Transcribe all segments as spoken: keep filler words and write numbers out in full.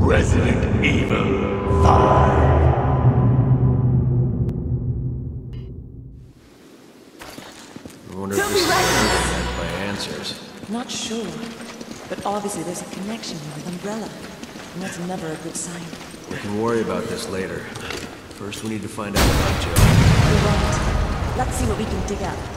Resident Evil five. I wonder Don't if be this is reckless. led by answers. Not sure, but obviously there's a connection here with Umbrella, and that's never a good sign. We can worry about this later. First, we need to find out about Joe. You're right. Let's see what we can dig up.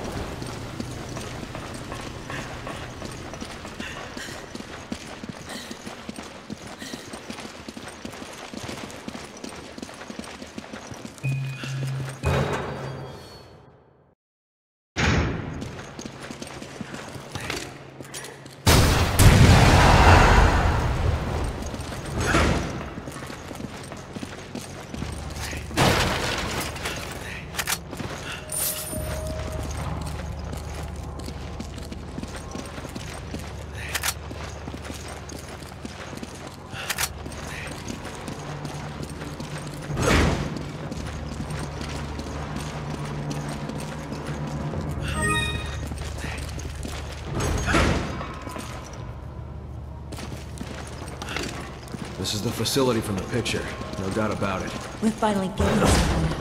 This is the facility from the picture. No doubt about it. We're finally getting somewhere.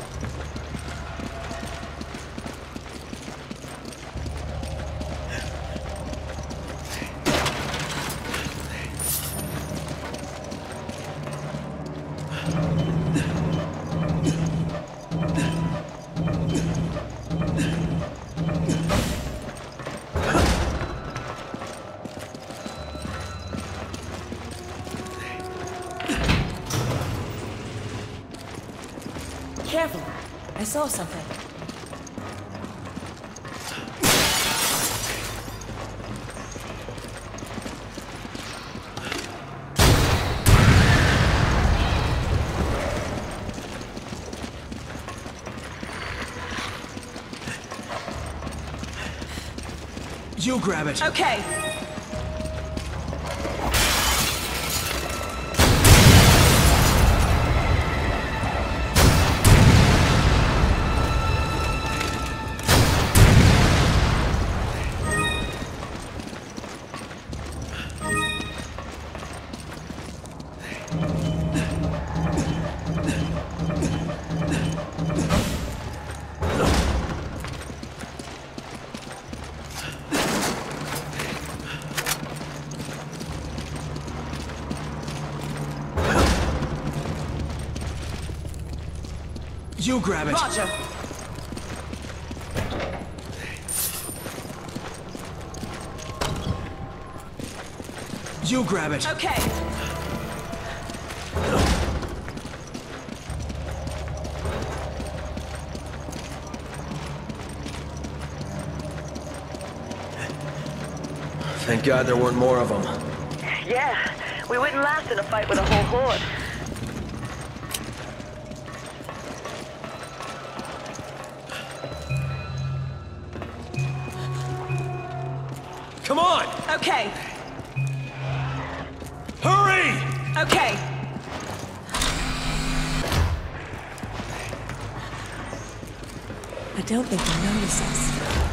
Careful. I saw something. You grab it! Okay. You grab it! Roger. You grab it! Okay. Thank God there weren't more of them. Yeah, we wouldn't last in a fight with a whole horde. Come on! Okay. Hurry! Okay. I don't think they notice us.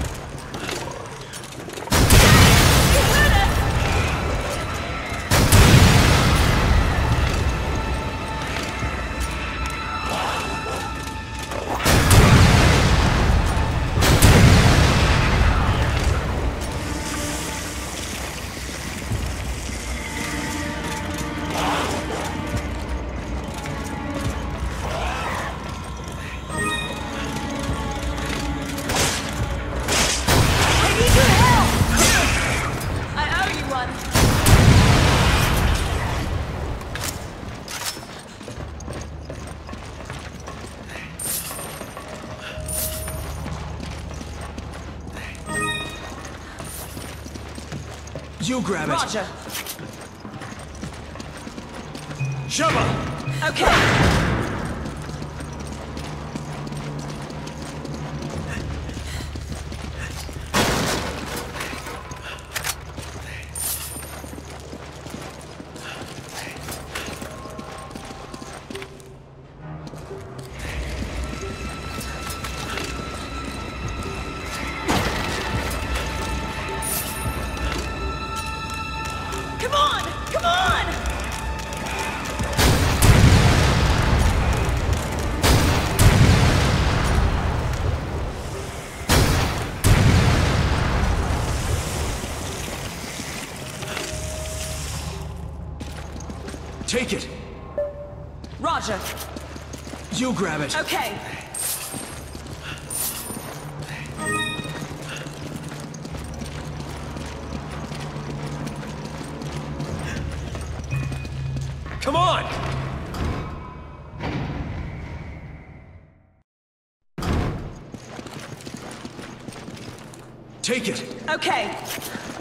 You grab it! Roger. Shubba! Okay. Come on! Come on! Take it! Roger. You grab it! Okay. Come on! Take it! Okay.